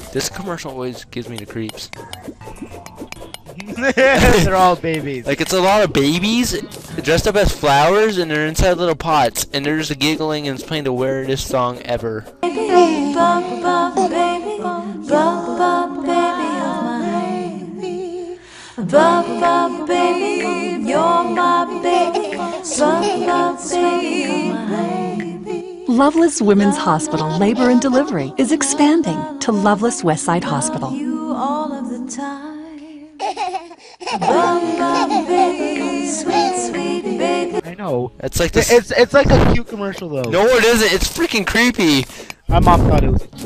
This commercial always gives me the creeps. They're all babies. Like, it's a lot of babies dressed up as flowers, and they're inside little pots, and they're just giggling, and it's playing the weirdest song ever. Baby, bum, bum, baby, bum, bum, baby of mine. Bum, bum, baby, you're my baby. Bum, bum, baby of mine. Loveless Women's Hospital Labor and Delivery is expanding to Loveless Westside Hospital. You all of the time. Bum, bum, baby, sweet, sweet baby. I know. It's like this. It's like a cute commercial though. No, it isn't. It's freaking creepy. My mom thought it was